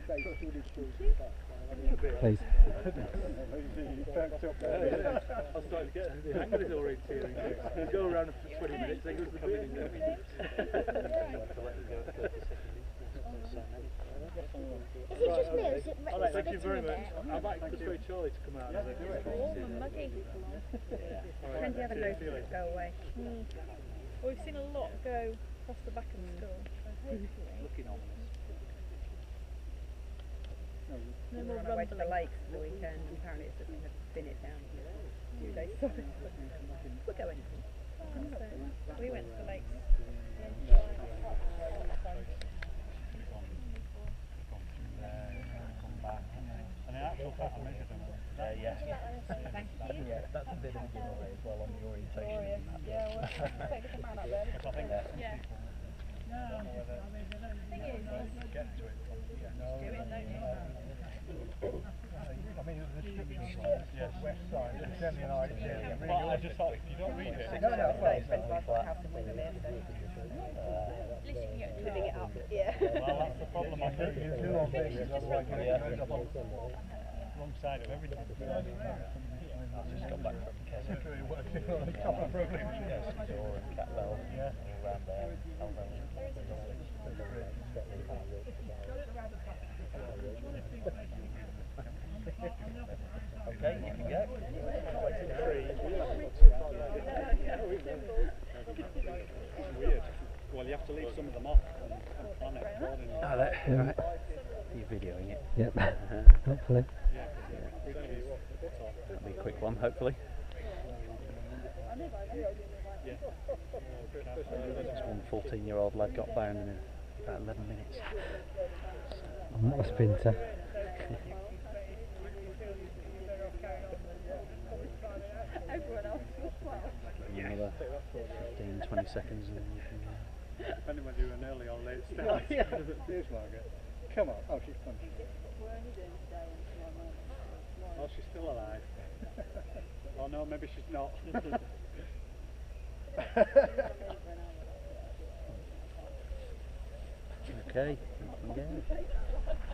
Please. I'll start to get the hang of this orienteering. Go around for 20 minutes, then go to the beginning. Is it just me or is it Alright, thank you very much. I might persuade Charlie to come out. It's warm and muggy. When do you ever notice it go away? Well, we've seen a lot go across the back of the store, so hopefully Looking ominous. no We're more on our way to the rumbling. lakes for the weekend, and apparently it's just going to spin it down for a few days. So we're going. So we went to the lakes. And in actual fact, I measured them. Thank you. Yeah, that's a bit of a giveaway as well on the orientation. Yeah, well, take the man up there. I think Yeah. Thing is, get to it. do it, don't you? I mean, the yes. West side, it's only an idea. Well, I just thought, if you don't read it. No, well, it's the house and we're there, so At least you can get living it up. Yeah. Well, that's the problem. I think you do on things, otherwise it goes up on wrong side of everything. I've just got back from Keswick. Literally working on a couple of programs. Yes, Door and Catbell, Yeah. all round there. Okay, you can go. Weird. Well, you have to leave some of them off and plan it accordingly. Oh, that, right. You're videoing it. Yep. Hopefully. That'll be a quick one, hopefully. Just one 14-year-old lad got down in about 11 minutes. I'm not a sprinter. Everyone else was well. Give you another 15-20 seconds and then you can... Depending whether you're an early or late start. Here's Margaret. Come on. Oh, she's punching. Oh, she's still alive. Oh no, maybe she's not. Okay, you can go.